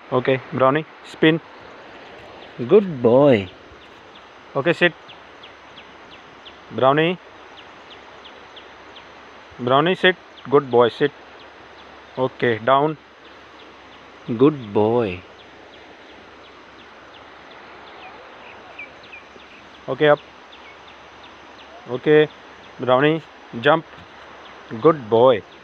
Okay, Brownie, spin. Good boy. Okay, sit. Brownie. Brownie, sit. Good boy, sit. Okay, down. Good boy. Okay, up. Okay, Brownie, jump. Good boy.